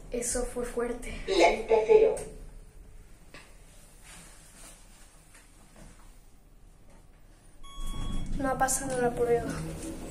Eso fue fuerte. Lente 0. No ha pasado la prueba.